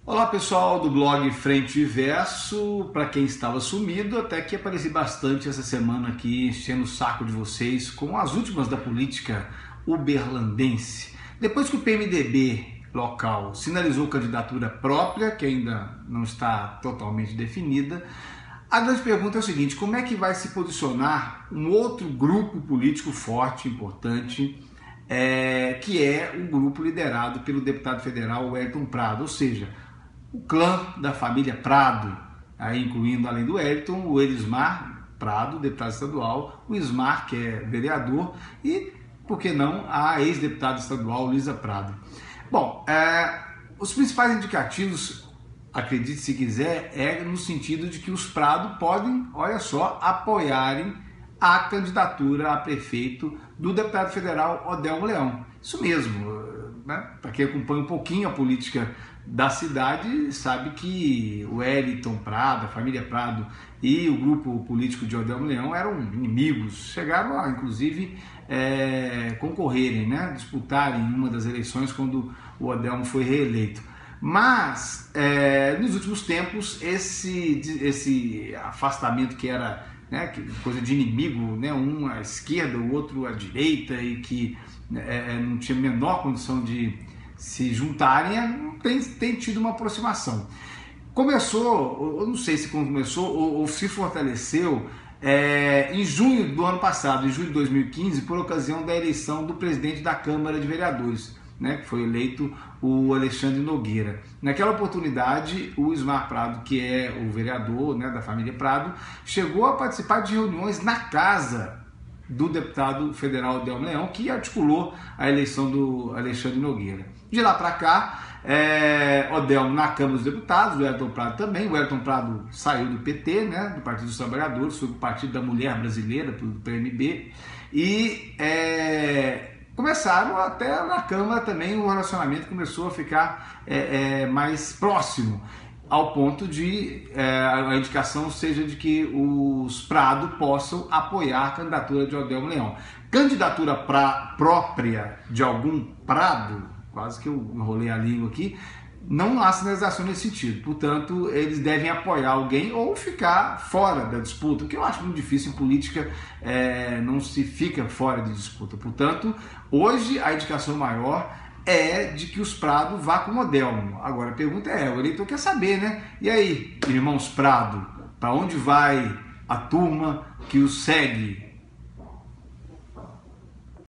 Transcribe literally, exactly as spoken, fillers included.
Olá pessoal do blog Frente e Verso, para quem estava sumido, até que apareci bastante essa semana aqui enchendo o saco de vocês com as últimas da política uberlandense. Depois que o P M D B local sinalizou candidatura própria, que ainda não está totalmente definida, a grande pergunta é o seguinte: como é que vai se posicionar um outro grupo político forte, importante, é, que é o grupo liderado pelo deputado federal Wellington Prado, ou seja, o clã da família Prado, aí incluindo, além do Wellington, o Elismar Prado, deputado estadual, o Ismar, que é vereador, e, por que não, a ex-deputada estadual Luísa Prado. Bom, é, os principais indicativos, acredite se quiser, é no sentido de que os Prado podem, olha só, apoiarem a candidatura a prefeito do deputado federal Odelmo Leão. Isso mesmo, né? Para quem acompanha um pouquinho a política da cidade, sabe que o Wellington Prado, a família Prado e o grupo político de Odelmo Leão eram inimigos, chegaram a, inclusive, é, concorrerem, né? disputarem uma das eleições quando o Odelmo foi reeleito. Mas, é, nos últimos tempos, esse, esse afastamento que era, né, coisa de inimigo, né, um à esquerda, o outro à direita, e que é, não tinha a menor condição de se juntarem, tem, tem tido uma aproximação. Começou, eu não sei se começou ou, ou se fortaleceu é, em junho do ano passado, em junho de dois mil e quinze, por ocasião da eleição do presidente da Câmara de Vereadores, né, que foi eleito o Alexandre Nogueira. Naquela oportunidade, o Ismar Prado, que é o vereador, né, da família Prado, chegou a participar de reuniões na casa do deputado federal Odelmo Leão, que articulou a eleição do Alexandre Nogueira. De lá para cá, é, Odelmo na Câmara dos Deputados, o Wellington Prado também. O Wellington Prado saiu do P T, né, do Partido dos Trabalhadores, foi para o Partido da Mulher Brasileira, do P M B, e é, começaram até na Câmara também, o relacionamento começou a ficar é, é, mais próximo, ao ponto de é, a indicação seja de que os Prado possam apoiar a candidatura de Odelmo Leão. Candidatura pra, própria de algum Prado, quase que eu enrolei a língua aqui, não há sinalização nesse sentido. Portanto, eles devem apoiar alguém ou ficar fora da disputa, o que eu acho muito difícil em política, é, não se fica fora de disputa. Portanto, hoje a indicação maior é de que os Prado vá com o Odelmo. Agora a pergunta é, o eleitor quer saber, né? E aí, irmãos Prado, para onde vai a turma que os segue